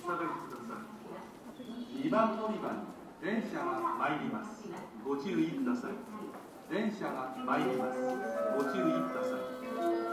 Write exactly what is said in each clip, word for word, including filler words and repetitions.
下がりください。にばん乗り場に電車が参ります。ご注意ください。電車が参ります。ご注意ください。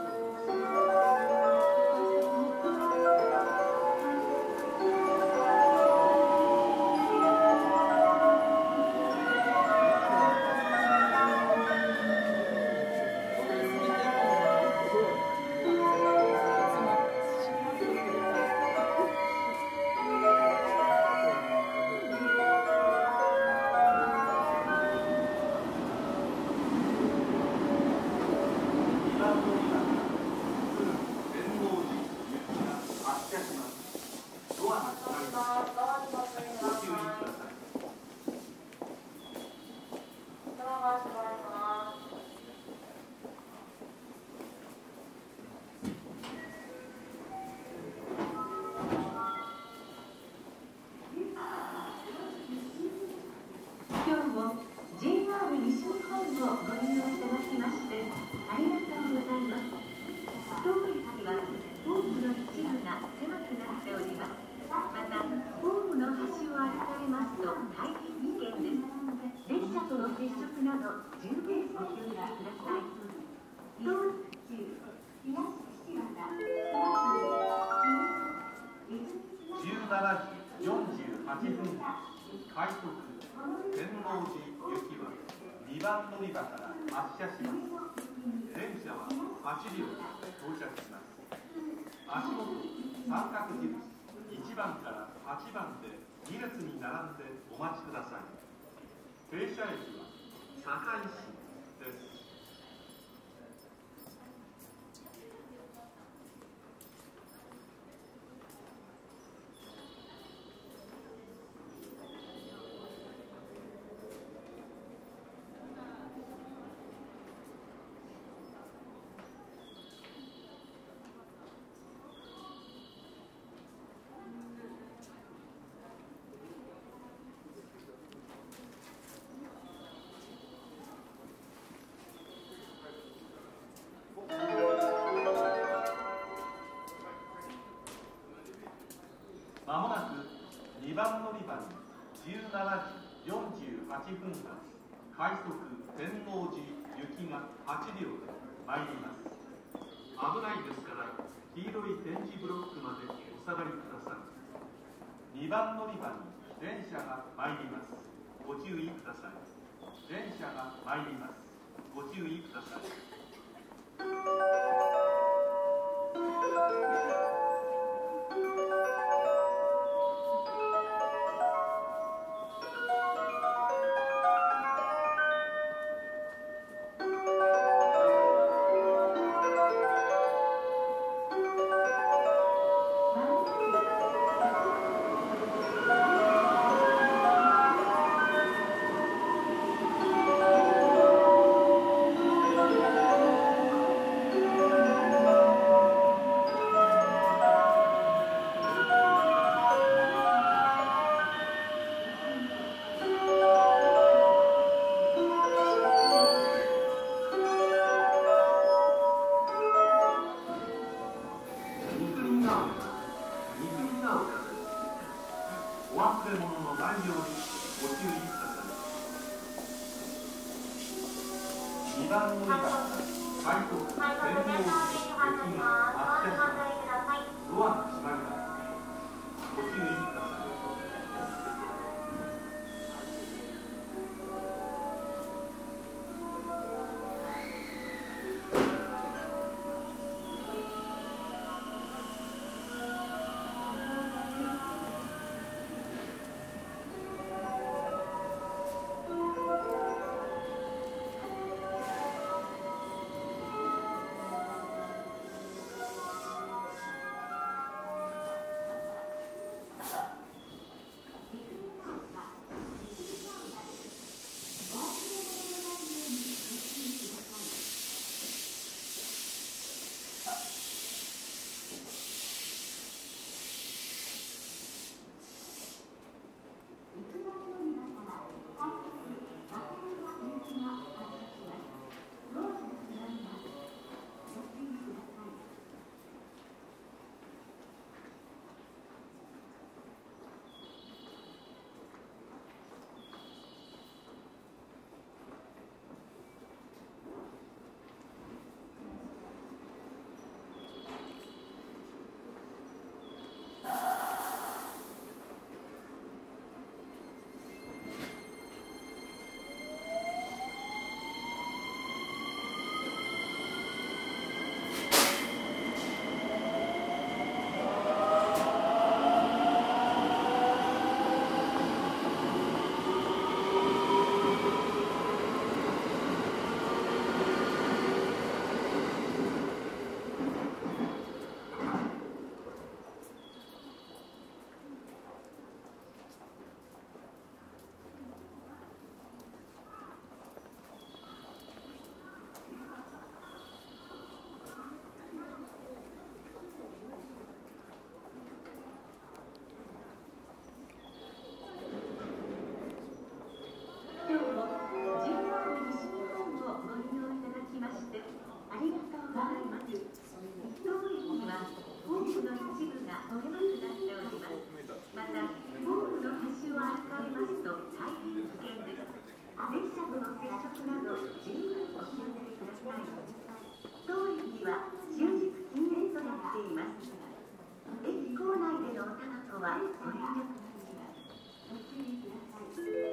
にばん乗り場から発車します。電車ははちりょうで到着します。足元三角印いちばんからはちばんでに列に並んでお待ちください。停車駅は堺市です。まもなくにばん乗り場にじゅうしちじよんじゅうはっぷん発快速天王寺行きがはちりょうで参ります。危ないですから黄色い点字ブロックまでお下がりください。にばん乗り場に電車が参ります。ご注意ください。電車が参ります。ご注意ください。にばん乗り場から快速天王寺行きが発車します。ドアが閉まります。ご注意ください。 はご遠慮ください。ご注意ください。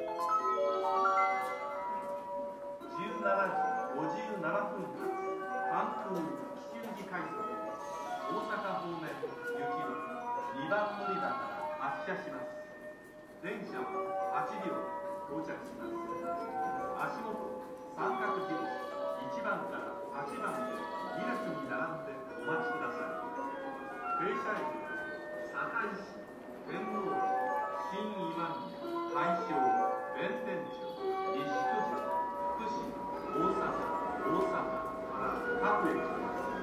じゅうしちじごじゅうななふん発関空紀州路快速大阪方面行きはにばん乗り場から発車します。電車ははちりょう到着します。足元三角印いちばんからはちばんでに列に並んでお待ちください。停車駅は堺市、天王寺、新今宮、大正、弁天町、西九条、福島、大阪、大阪から各駅です。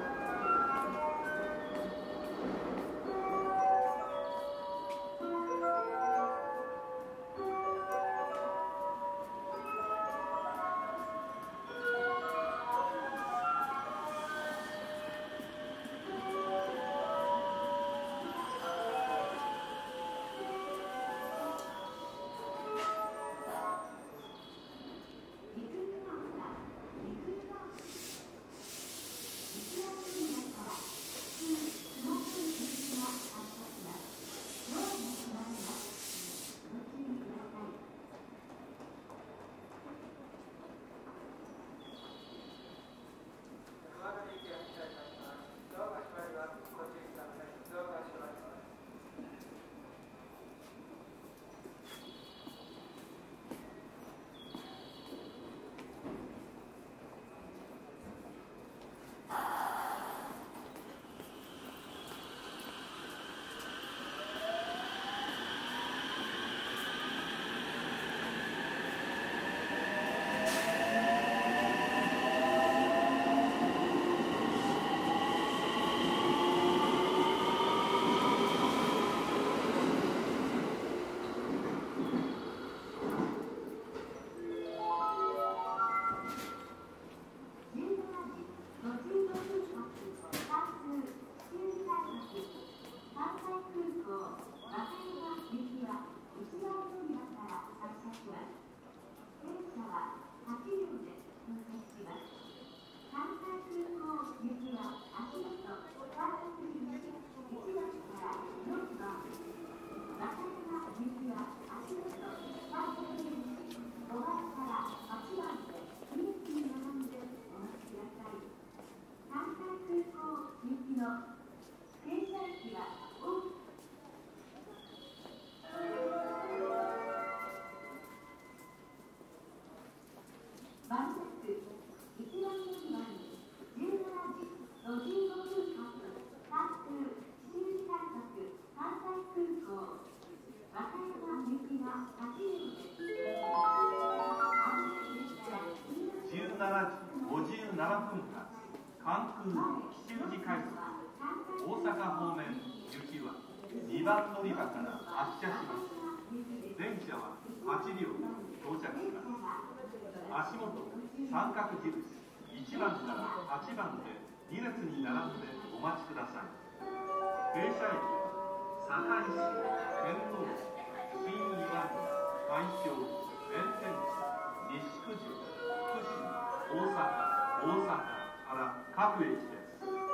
関空紀州路快速大阪方面行きはにばん乗り場から発車します。電車ははちりょう到着します。足元三角印いちばんからはちばんでに列に並んでお待ちください。停車駅は堺市、天王寺、新今宮、大正、弁天町、西九条、福島、大阪、大阪から各駅です。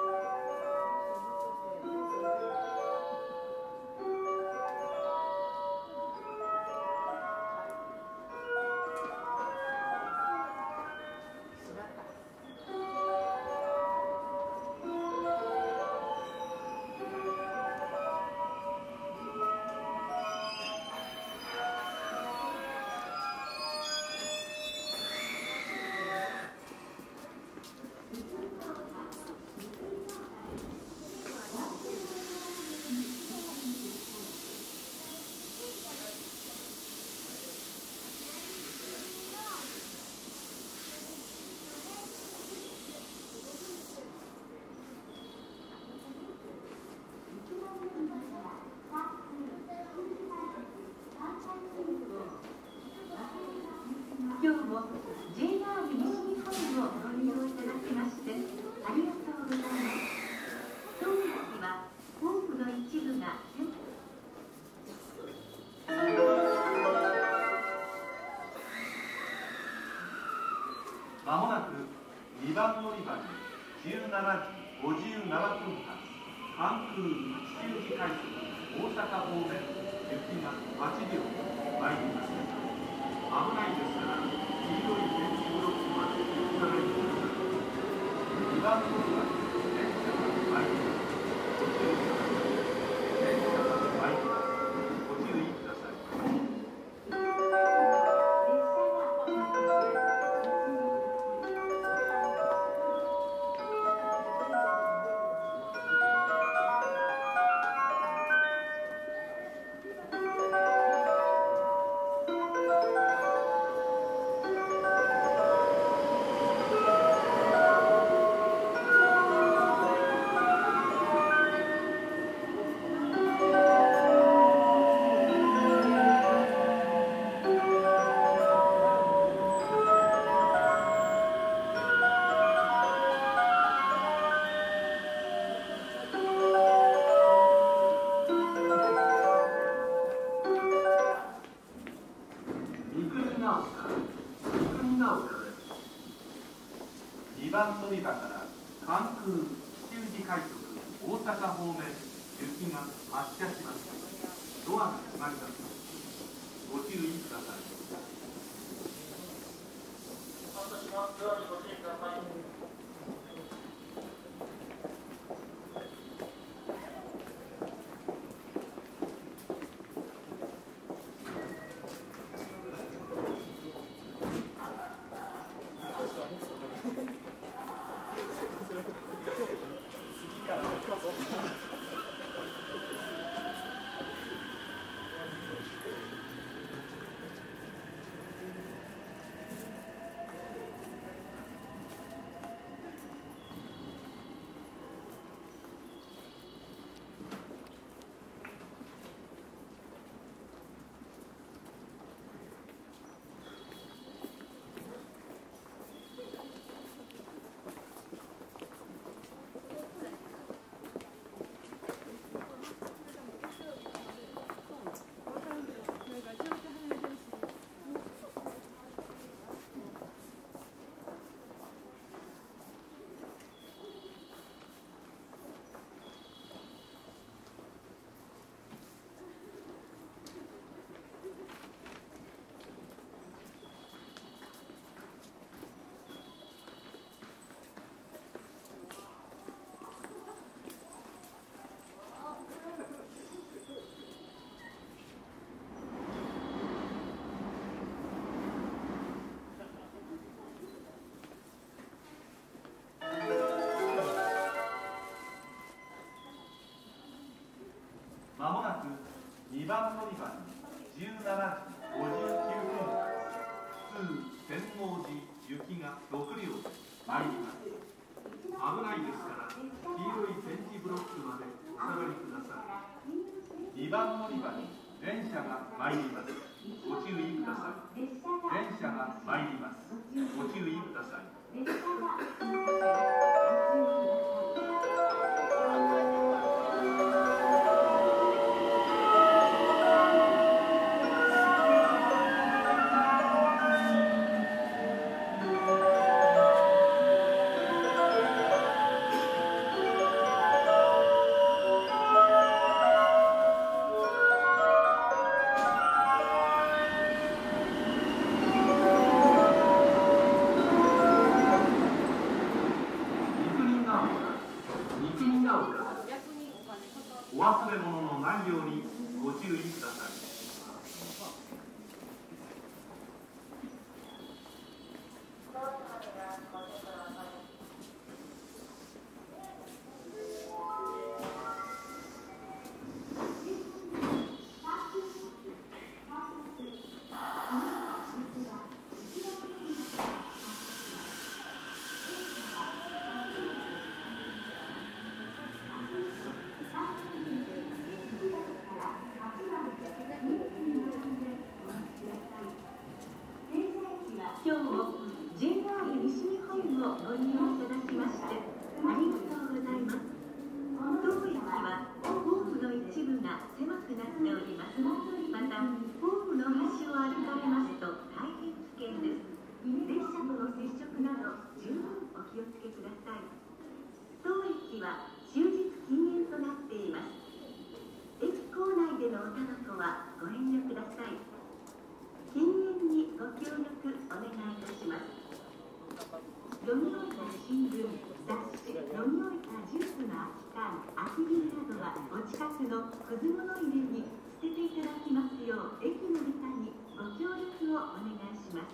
今日も ジェイアール 西日本をご利用いただきましてありがとうございます。当駅はホームの一部がまもなくにばん乗り場にじゅうしちじごじゅうななふん発関空紀州路快速大阪阪方面、雪がはち両参ります。危ないですから、黄色い電気ブロックまでお下がりください。にばん乗り場に電車が参ります。ご注意ください。電車が参ります。ご注意ください。にばん乗り場から関空吉祥寺快速大阪方面行きが発車します。ドアが閉まります。ご注意ください。私はドアにご注意ください。まもなくにばん乗り場にじゅうしちじごじゅうきゅうふん普通天王寺行きがろく両参ります。危ないですから黄色い点字ブロックまでお下がりください。にばん乗り場に電車が参ります。ご注意ください。電車が参ります。ご注意ください。お忘れ物のないようにご注意ください。 今日も ジェイアール 西日本をご利用いただきましてありがとうございます。当駅はホームの一部が狭くなっております。またホームの端を歩かれますと大変危険です。列車との接触など十分お気をつけください。当駅は終日禁煙となっています。駅構内タバコはご遠慮ください。禁煙にご協力お願いいたします。飲み終えた新聞、雑誌、飲み終えたジュースの空き缶、空き瓶などはお近くのくず物入れに捨てていただきますよう駅の方にご協力をお願いします。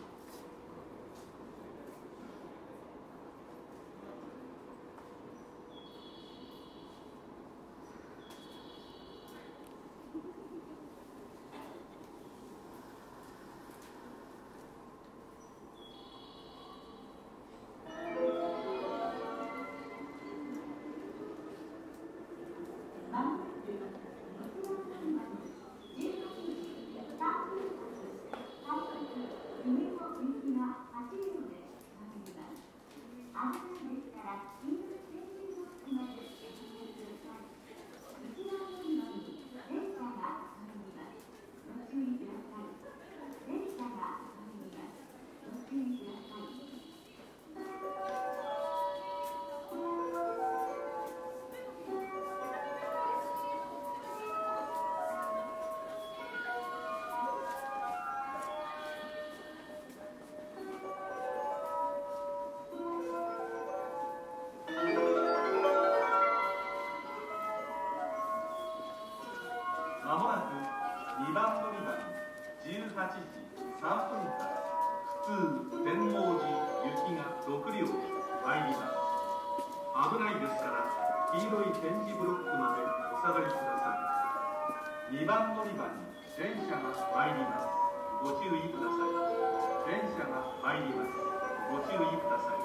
まもなくにばん乗り場にじゅうはちじさんぷんから普通天王寺行きがろく両で参ります。危ないですから黄色い点字ブロックまでお下がりください。にばん乗り場に電車が参ります。ご注意ください。電車が参ります。ご注意ください。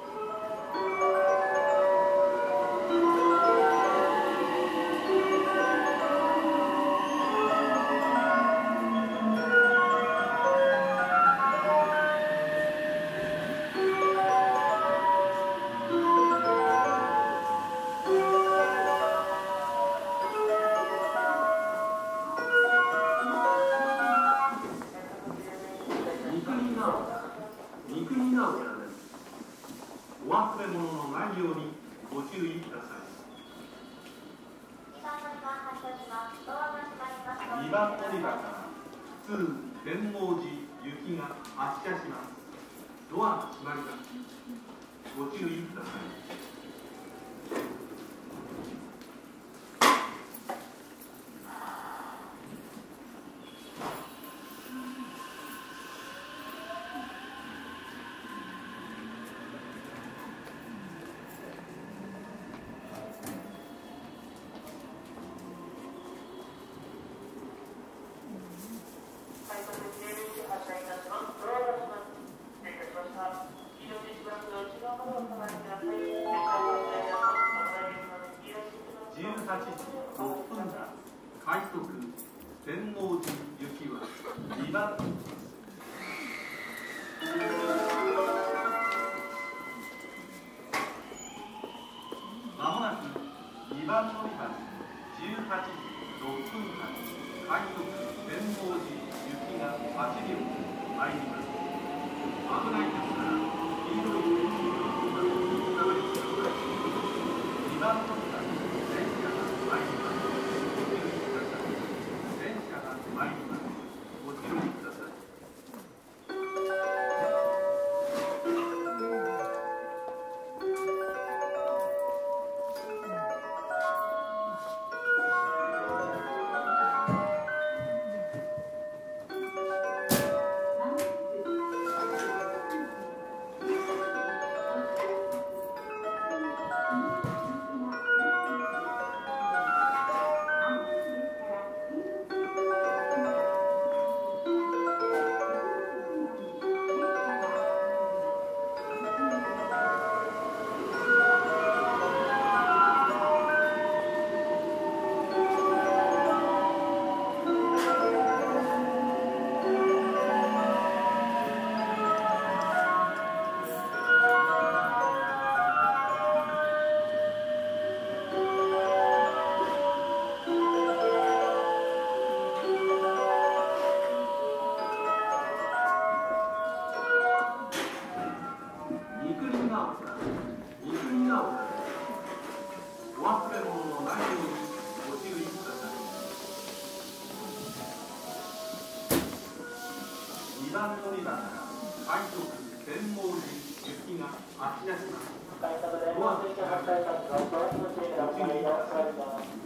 お忘れ物のないようにご注意ください。にばん乗り場から普通天王寺行きが発車します。ドアが閉まります。ご注意ください。じゅうはちじろっぷん発快速天王寺行きはにばん乗りです。まもなくにばん乗り場にじゅうはちじろっぷん発快速天王寺行きがはち両で参ります。危ないですから黄色い点字ブロックまでお下がりください。にばん乗り場に電車が参ります。ご注意ください。電車が参ります。ご注意ください。 にばん乗り場から快速天王寺行きが発車します。ドアの開き、ご注意ください。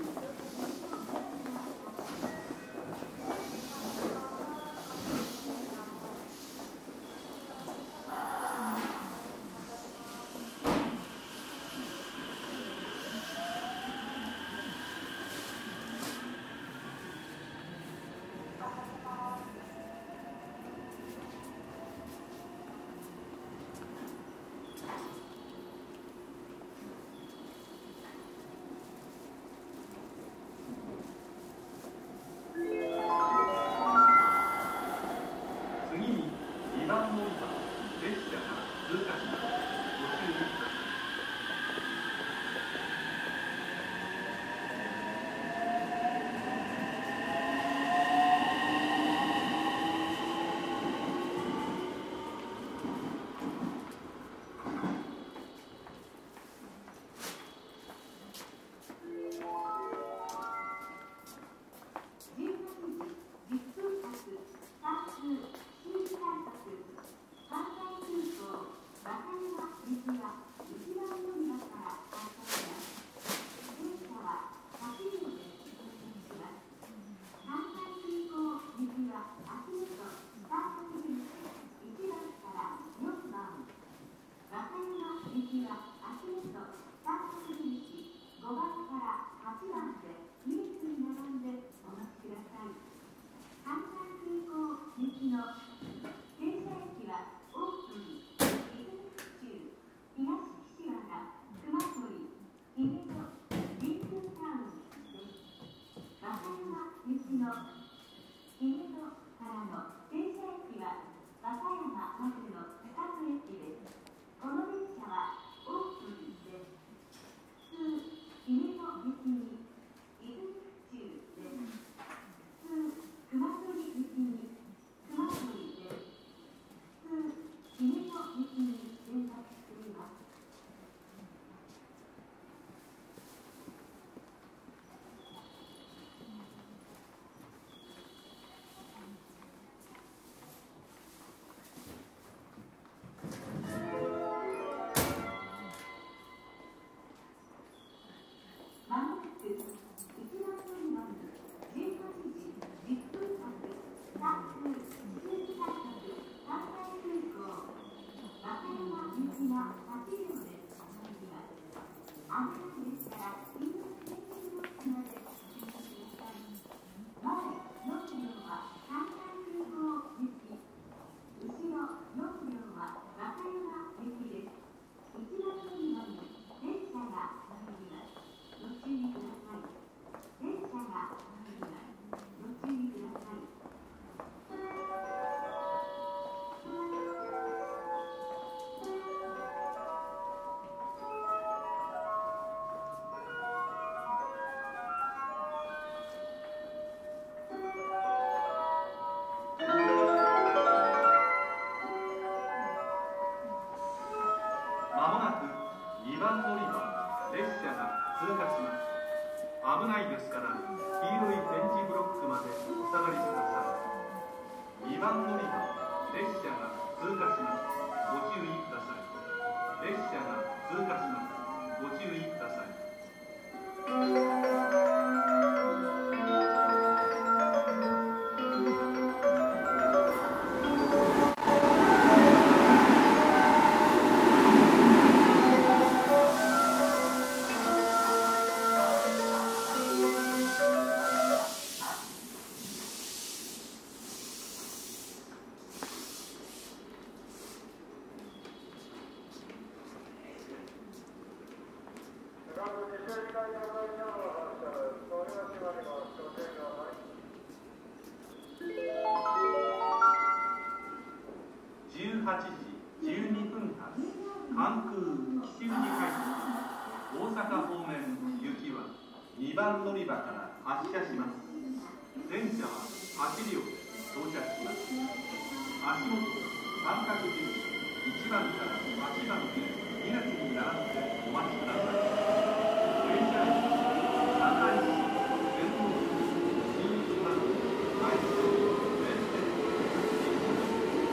じゅうはちじじゅうにふん発関空吉祥寺快速大阪方面行きはにばん乗り場から発車します。電車ははちりょうで到着します。足元三角印いちばんからはちばんでに列に並んでお待ちください。電車駅長井市天王寺新熊野愛知弁天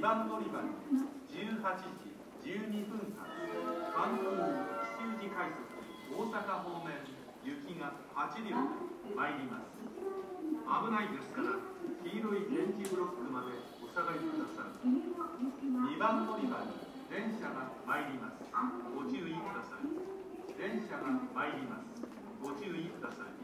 ばん乗り場にじゅうはちじじゅうにふん発関空吉祥寺快速大阪方面行きがはちりょうで参ります。危ないですから黄色い点字ブロックまでお下がりください。にばん乗り場に電車が参ります。ご注意ください。電車が参ります。ご注意ください。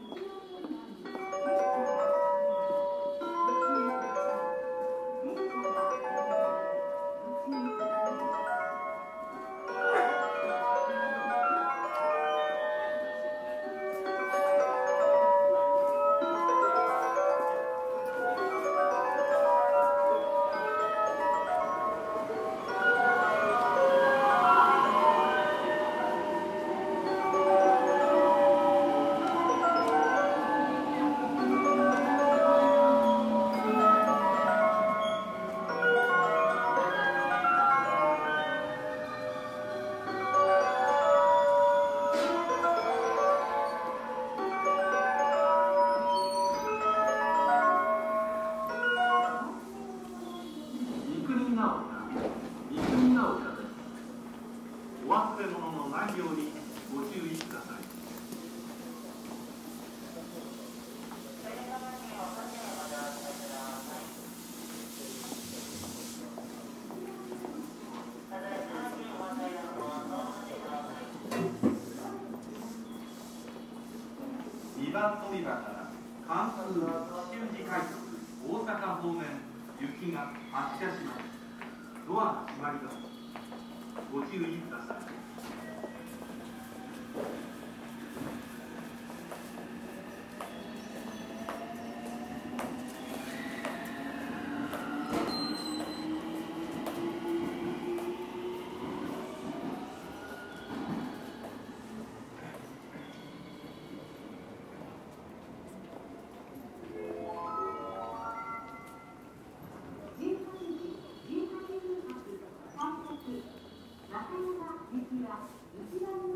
お忘れ物のないようにご注意ください。にばん乗り場から関空吉祥寺快速大阪方面行きが発車します。ドアが閉まります。ご注意ください。 中山行きは一番